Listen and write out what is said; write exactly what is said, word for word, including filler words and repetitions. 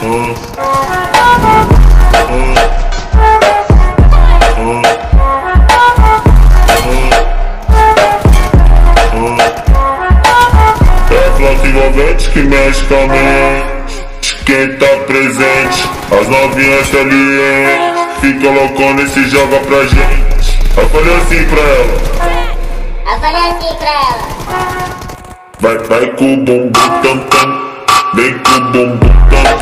Envolvente que mexe com a mente, quem tá presente, as novinhas salientes, fica loucona e se joga pra gente. Eu falei assim pra ela, eu falei assim pra ela, vai, vai com o bumbum tam tam, vem com o bumbum tam